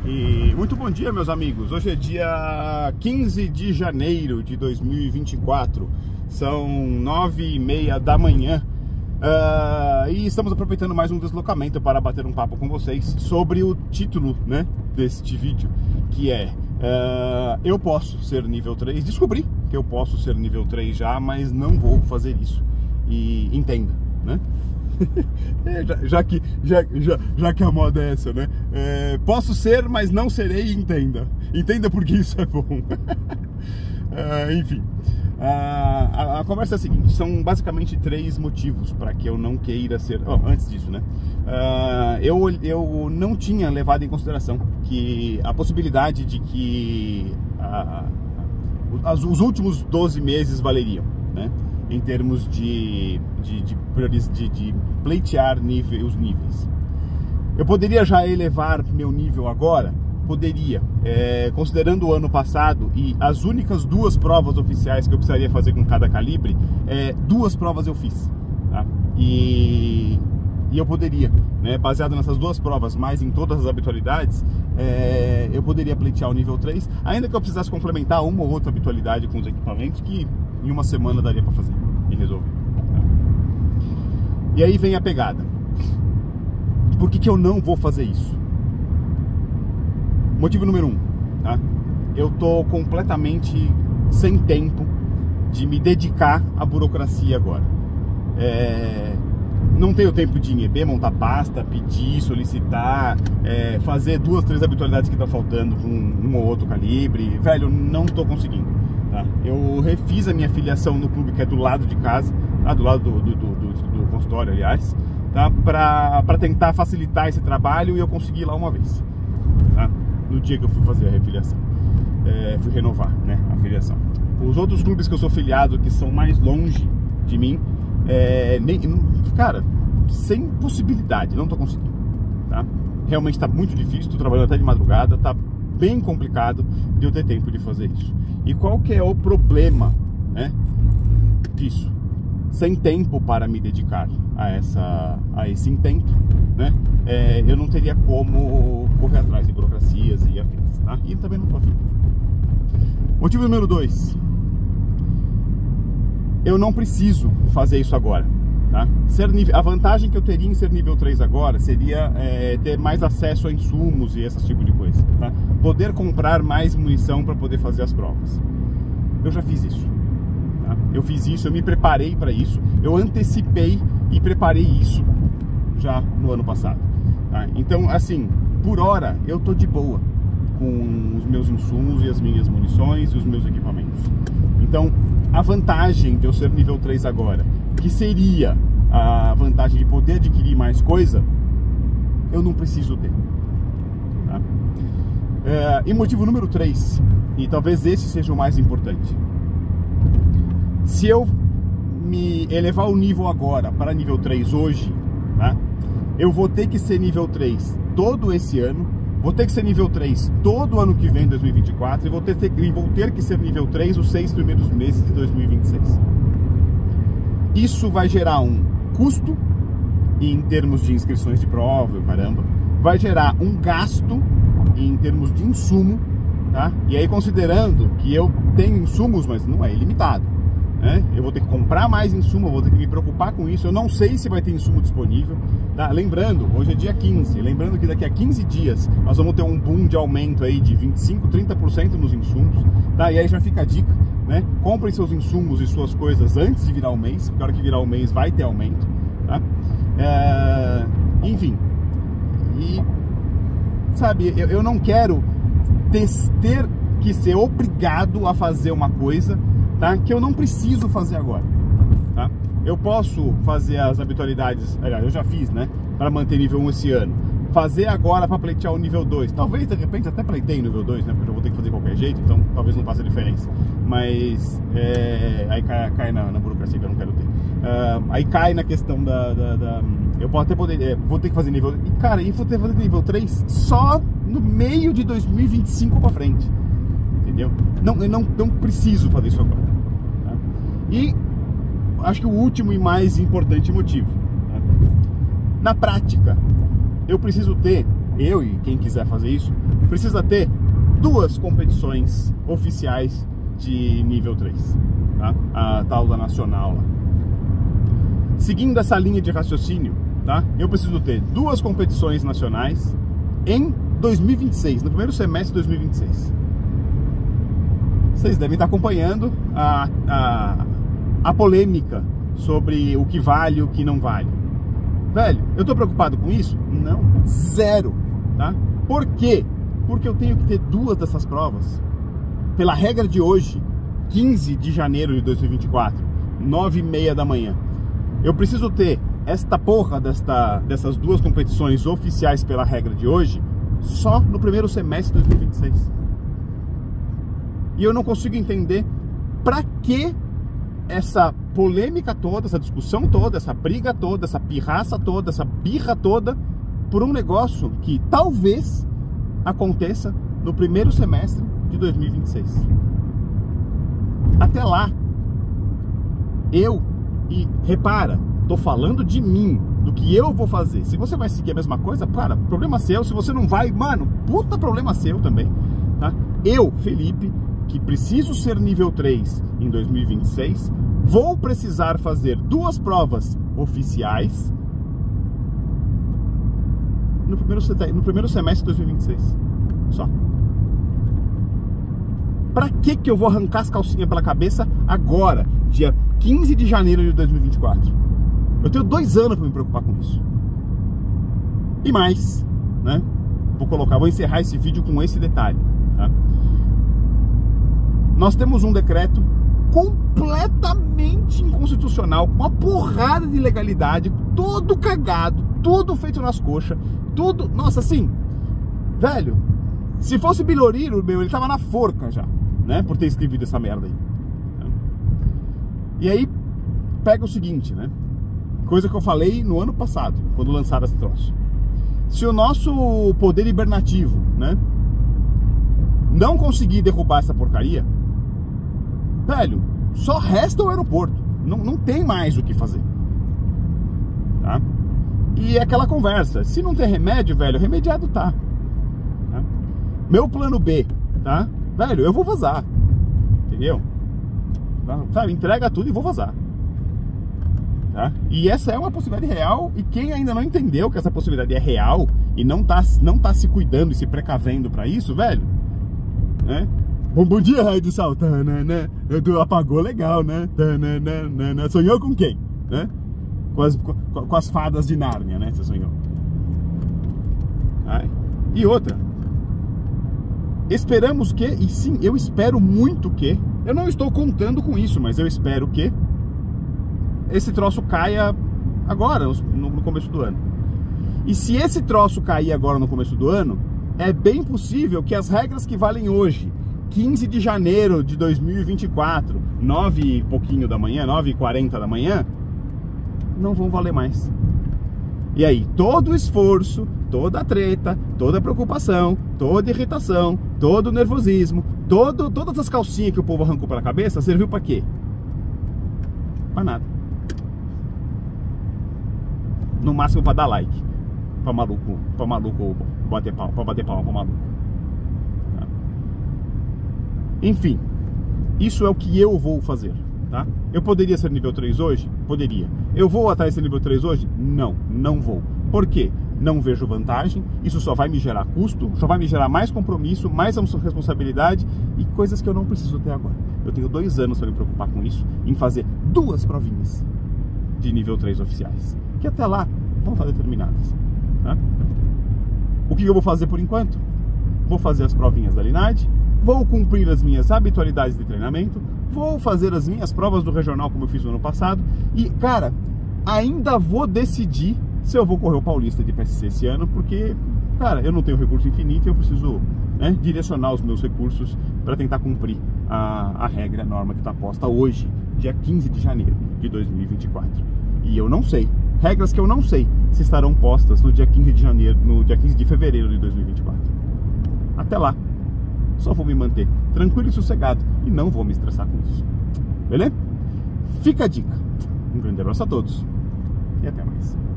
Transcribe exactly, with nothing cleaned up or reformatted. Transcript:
E muito bom dia, meus amigos. Hoje é dia quinze de janeiro de dois mil e vinte e quatro. São nove e meia da manhã. Uh, e estamos aproveitando mais um deslocamento para bater um papo com vocês sobre o título, né, deste vídeo, que é uh, eu posso ser nível três. Descobri que eu posso ser nível três já, mas não vou fazer isso. E entenda, né? É, já, já, que, já, já, já que a moda é essa, né? É, posso ser, mas não serei, entenda. Entenda porque isso é bom. é, enfim, a, a, a conversa é a seguinte: são basicamente três motivos para que eu não queira ser. Oh, antes disso, né? Uh, eu, eu não tinha levado em consideração que a possibilidade de que a, a, os, os últimos doze meses valeriam, né? Em termos de, de, de, de, de pleitear nível, os níveis. Eu poderia já elevar meu nível agora? Poderia, é, considerando o ano passado e as únicas duas provas oficiais que eu precisaria fazer com cada calibre, é, duas provas eu fiz, tá? e, e eu poderia, né, baseado nessas duas provas, mais em todas as habitualidades, é, eu poderia pleitear o nível três, ainda que eu precisasse complementar uma ou outra habitualidade com os equipamentos, que em uma semana daria para fazer e resolver. E aí vem a pegada. Por que que eu não vou fazer isso? Motivo número um, tá? Eu tô completamente sem tempo de me dedicar à burocracia agora. É... Não tenho tempo de ir em E B, montar pasta, pedir, solicitar, é... fazer duas, três habitualidades que estão faltando com um ou outro calibre. Velho, não tô conseguindo. Tá? Eu refiz a minha filiação no clube que é do lado de casa, tá? do lado do, do, do, do, do consultório, aliás, tá? para tentar facilitar esse trabalho, e eu consegui ir lá uma vez, tá? No dia que eu fui fazer a refiliação, é, fui renovar, né, a filiação. Os outros clubes que eu sou filiado, que são mais longe de mim, é, nem, cara, sem possibilidade, não tô conseguindo, tá? Realmente tá muito difícil, tô trabalhando até de madrugada, tá bem complicado de eu ter tempo de fazer isso. E qual que é o problema, né, disso? Sem tempo para me dedicar a, essa, a esse intento, né, é, eu não teria como correr atrás de burocracias e afins, tá? E também não tô afim. Motivo número dois: eu não preciso fazer isso agora, tá? Ser nível, a vantagem que eu teria em ser nível três agora seria é, ter mais acesso a insumos e esse tipo de coisa, tá? Poder comprar mais munição para poder fazer as provas. Eu já fiz isso, tá? Eu fiz isso, eu me preparei para isso, eu antecipei e preparei isso já no ano passado, tá? Então, assim, por hora eu tô de boa com os meus insumos e as minhas munições e os meus equipamentos. Então, a vantagem de eu ser nível três agora, que seria a vantagem de poder adquirir mais coisa, eu não preciso ter, tá? É, e motivo número três, e talvez esse seja o mais importante: se eu me elevar o nível agora para nível três hoje, tá, eu vou ter que ser nível três todo esse ano, vou ter que ser nível três todo ano que vem, dois mil e vinte e quatro, e vou ter, e vou ter que ser nível três os seis primeiros meses de dois mil e vinte e seis. Isso vai gerar um custo em termos de inscrições de prova, caramba, vai gerar um gasto em termos de insumo, tá? E aí, considerando que eu tenho insumos, mas não é ilimitado, né? Eu vou ter que comprar mais insumo, eu vou ter que me preocupar com isso. Eu não sei se vai ter insumo disponível, tá? Lembrando, hoje é dia quinze, lembrando que daqui a quinze dias nós vamos ter um boom de aumento aí de vinte e cinco, trinta por cento nos insumos, tá? E aí já fica a dica, né? Comprem seus insumos e suas coisas antes de virar o mês, porque a hora que virar o mês vai ter aumento, tá? É... Enfim, e sabe, eu, eu não quero ter, ter que ser obrigado a fazer uma coisa, tá, que eu não preciso fazer agora, tá? Eu posso fazer as habitualidades, aliás, eu já fiz, né, para manter nível um esse ano. Fazer agora para pleitear o nível dois. Talvez, de repente, até pleitei o nível dois, né, porque eu vou ter que fazer de qualquer jeito, então talvez não faça diferença. Mas, é, aí cai, cai na, na burocracia que eu não quero ter. Uh, aí cai na questão da... da, da eu posso até poder, é, vou ter que fazer nível... E, cara, e vou ter que fazer nível três só no meio de dois mil e vinte e cinco para frente. Entendeu? Não, eu não, não preciso fazer isso agora, tá? E acho que o último e mais importante motivo, tá? Na prática, eu preciso ter eu e quem quiser fazer isso, precisa ter duas competições oficiais de nível três, tá? A tal da nacional lá. Seguindo essa linha de raciocínio, tá? Eu preciso ter duas competições nacionais em dois mil e vinte e seis, no primeiro semestre de dois mil e vinte e seis. Vocês devem estar acompanhando a, a, a polêmica sobre o que vale e o que não vale. Velho, eu tô preocupado com isso? Não, zero, tá? Por quê? Porque eu tenho que ter duas dessas provas. Pela regra de hoje, quinze de janeiro de dois mil e vinte e quatro, nove e meia da manhã. Eu preciso ter esta porra desta, dessas duas competições oficiais pela regra de hoje só no primeiro semestre de dois mil e vinte e seis. E eu não consigo entender pra que essa polêmica toda, essa discussão toda, essa briga toda, essa pirraça toda, essa birra toda, por um negócio que talvez aconteça no primeiro semestre de dois mil e vinte e seis. Até lá, eu, e repara, tô falando de mim, do que eu vou fazer. Se você vai seguir a mesma coisa, cara, problema seu. Se você não vai, mano, puta problema seu também, tá? Eu, Felipe, que preciso ser nível três em dois mil e vinte e seis, vou precisar fazer duas provas oficiais no primeiro, no primeiro semestre de dois mil e vinte e seis. Só. Pra que que eu vou arrancar as calcinhas pela cabeça agora, dia quinze de janeiro de dois mil e vinte e quatro? Eu tenho dois anos para me preocupar com isso. E mais, né? Vou colocar, vou encerrar esse vídeo com esse detalhe, tá? Nós temos um decreto completamente inconstitucional, com uma porrada de ilegalidade, todo cagado, tudo feito nas coxas, tudo... Nossa, assim, velho, se fosse Biloriro, meu, ele tava na forca já, né, por ter escrevido essa merda aí. E aí, pega o seguinte, né, coisa que eu falei no ano passado, quando lançaram esse troço. Se o nosso poder hibernativo, né, não conseguir derrubar essa porcaria, velho, só resta o aeroporto. Não, não tem mais o que fazer, tá? E é aquela conversa. Se não tem remédio, velho, remediado tá, tá? Meu plano B, tá? Velho, eu vou vazar. Entendeu? Sabe, entrega tudo e vou vazar, tá? E essa é uma possibilidade real. E quem ainda não entendeu que essa possibilidade é real e não tá, não tá se cuidando e se precavendo pra isso, velho, né? Bom, bom dia, raio de sal. Tu apagou legal, né? Sonhou com quem? Né? Com, as, com, com as fadas de Nárnia, né? Você sonhou. Ai. E outra. Esperamos que, e sim, eu espero muito que, eu não estou contando com isso, mas eu espero que esse troço caia agora, no, no começo do ano. E se esse troço cair agora no começo do ano, é bem possível que as regras que valem hoje, quinze de janeiro de dois mil e vinte e quatro, nove e pouquinho da manhã, nove e quarenta da manhã, não vão valer mais. E aí, todo o esforço, toda a treta, toda a preocupação, toda a irritação, todo o nervosismo, todo, todas as calcinhas que o povo arrancou pela cabeça, serviu pra quê? Pra nada. No máximo pra dar like. Pra maluco, pra maluco bater palma, pra bater palma pra maluco. Enfim, isso é o que eu vou fazer, tá? Eu poderia ser nível três hoje? Poderia. Eu vou atrás desse nível três hoje? Não, não vou. Por quê? Não vejo vantagem, isso só vai me gerar custo, só vai me gerar mais compromisso, mais responsabilidade e coisas que eu não preciso ter agora. Eu tenho dois anos para me preocupar com isso, em fazer duas provinhas de nível três oficiais, que até lá vão estar determinadas, tá? O que eu vou fazer por enquanto? Vou fazer as provinhas da Linard, vou cumprir as minhas habitualidades de treinamento, vou fazer as minhas provas do regional como eu fiz no ano passado e, cara, ainda vou decidir se eu vou correr o Paulista de P S C esse ano, porque, cara, eu não tenho recurso infinito e eu preciso, né, direcionar os meus recursos para tentar cumprir a, a regra, a norma que está posta hoje, dia quinze de janeiro de dois mil e vinte e quatro. E eu não sei, regras que eu não sei se estarão postas no dia quinze de janeiro, no dia quinze de fevereiro de dois mil e vinte e quatro. Até lá, só vou me manter tranquilo e sossegado e não vou me estressar com isso. Beleza? Fica a dica. Um grande abraço a todos e até mais.